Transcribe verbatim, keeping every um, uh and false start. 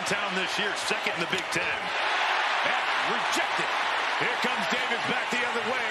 town this year, second in the Big Ten. And rejected. Here comes Davis back the other way.